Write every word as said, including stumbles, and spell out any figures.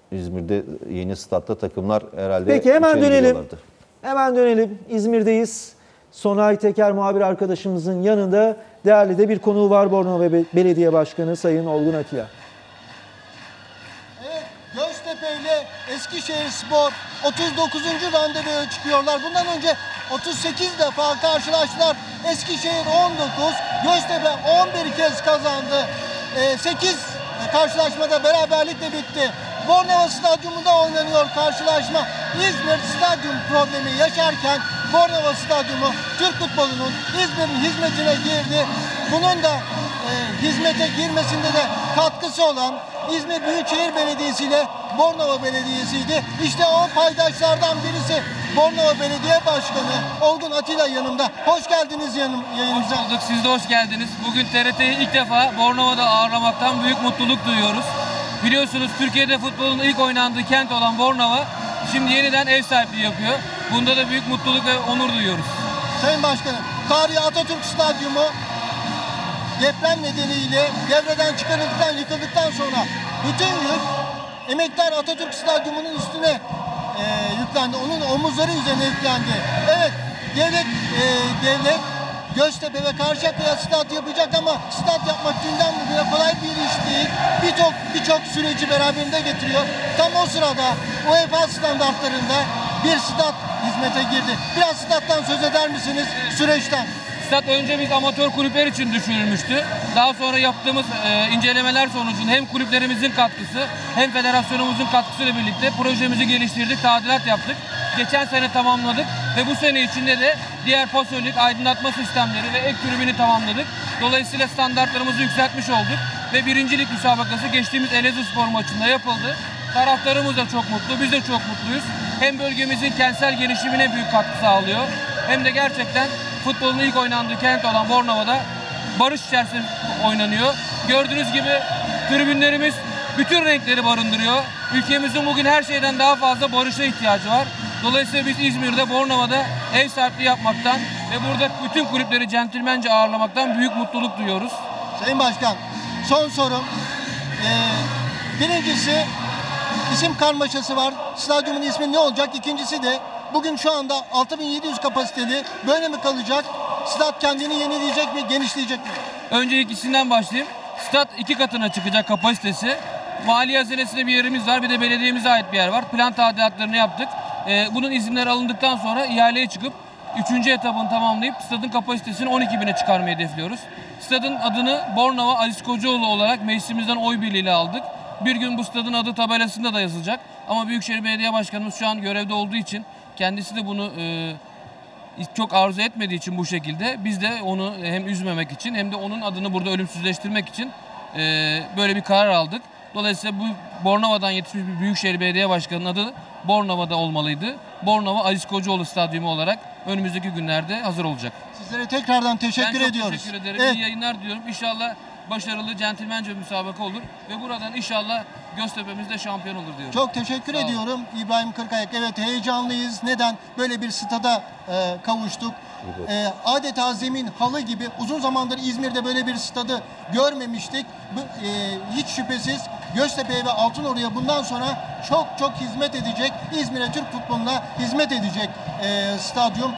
İzmir'de yeni statta takımlar herhalde Peki hemen içeri dönelim. giriyorlardır. Hemen dönelim. İzmir'deyiz. Sonay Teker muhabir arkadaşımızın yanında değerli de bir konuğu var. Bornova Belediye Başkanı Sayın Olgun Atilla. Evet, Göztepe ile Eskişehirspor otuz dokuzuncu randevuya çıkıyorlar. Bundan önce otuz sekiz defa karşılaştılar. Eskişehir on dokuz, Göztepe on bir kez kazandı. sekiz karşılaşmada beraberlikle bitti. Bornova Stadyumunda oynanıyor karşılaşma. İzmir stadyum problemi yaşarken Bornova Stadyumu Türk futbolunun İzmir'in hizmetine girdi. Bunun da e, hizmete girmesinde de katkısı olan İzmir Büyükşehir Belediyesi ile Bornova Belediyesi'ydi. İşte o paydaşlardan birisi Bornova Belediye Başkanı Olgun Atilla yanımda. Hoş geldiniz yanım, yayınımıza. Hoş bulduk. Siz de hoş geldiniz. Bugün T R T'yi ilk defa Bornova'da ağırlamaktan büyük mutluluk duyuyoruz. Biliyorsunuz Türkiye'de futbolun ilk oynandığı kent olan Bornova şimdi yeniden ev sahipliği yapıyor. Bunda da büyük mutluluk ve onur duyuyoruz. Sayın Başkanım, tarihi Atatürk Stadyumu deprem nedeniyle devreden çıkarıldıktan, yıkıldıktan sonra bütün yük emektar Atatürk Stadyumu'nun üstüne e, yüklendi. Onun omuzları üzerine yüklendi. Evet, devlet e, devlet Göztepe ve Karşıyaka'ya stat yapacak ama stat yapmak dünden bugüne kolay bir iş değil. Birçok birçok süreci beraberinde getiriyor. Tam o sırada UEFA standartlarında bir stat hizmete girdi. Biraz stat'tan söz eder misiniz, süreçten? Stat önce biz amatör kulüpler için düşünülmüştü. Daha sonra yaptığımız e, incelemeler sonucunda hem kulüplerimizin katkısı hem federasyonumuzun katkısıyla birlikte projemizi geliştirdik, tadilat yaptık. Geçen sene tamamladık ve bu sene içinde de diğer pasörlük, aydınlatma sistemleri ve ek tribünü tamamladık. Dolayısıyla standartlarımızı yükseltmiş olduk ve birincilik müsabakası geçtiğimiz Elazığspor maçında yapıldı. Taraftarımız da çok mutlu, biz de çok mutluyuz. Hem bölgemizin kentsel gelişimine büyük katkı sağlıyor hem de gerçekten futbolun ilk oynandığı kent olan Bornova'da barış içerisinde oynanıyor. Gördüğünüz gibi tribünlerimiz bütün renkleri barındırıyor. Ülkemizin bugün her şeyden daha fazla barışa ihtiyacı var. Dolayısıyla biz İzmir'de, Bornova'da ev sahipliği yapmaktan ve burada bütün kulüpleri centilmence ağırlamaktan büyük mutluluk duyuyoruz. Sayın Başkan, son sorum. Ee, birincisi isim karmaşası var. Stadyumun ismi ne olacak? İkincisi de bugün şu anda altı bin yedi yüz kapasiteli, böyle mi kalacak? Stat kendini yenileyecek mi, genişleyecek mi? Önce ikisinden başlayayım. Stat iki katına çıkacak kapasitesi. Mali hazinesinde bir yerimiz var, bir de belediyemize ait bir yer var. Plan tadilatlarını yaptık. Ee, bunun izinleri alındıktan sonra ihaleye çıkıp üçüncü etabını tamamlayıp stadın kapasitesini on iki bine çıkarmayı hedefliyoruz. Stadın adını Bornova Ali Kocaoğlu olarak meclisimizden oy birliğiyle aldık. Bir gün bu stadın adı tabelasında da yazılacak. Ama Büyükşehir Belediye Başkanımız şu an görevde olduğu için, kendisi de bunu e, çok arzu etmediği için bu şekilde, biz de onu hem üzmemek için hem de onun adını burada ölümsüzleştirmek için e, böyle bir karar aldık. Dolayısıyla bu Bornova'dan yetişmiş bir Büyükşehir Belediye Başkanı'nın adı Bornova'da olmalıydı. Bornova Ali Kocaoğlu Stadyumu olarak önümüzdeki günlerde hazır olacak. Sizlere tekrardan teşekkür ben çok ediyoruz. teşekkür ederim. Evet. İyi yayınlar diliyorum. İnşallah başarılı, centilmence bir müsabaka olur ve buradan inşallah Göztepe'miz de şampiyon olur diyorum. Çok teşekkür Sağ olun. ediyorum İbrahim Kırkayak. Evet, heyecanlıyız. Neden? Böyle bir stada e, kavuştuk. E, adeta zemin halı gibi. Uzun zamandır İzmir'de böyle bir stadı görmemiştik. Bu, e, hiç şüphesiz Göztepe'ye ve Altınordu'ya bundan sonra çok çok hizmet edecek. İzmir'e, Türk futboluna hizmet edecek e, stadyum.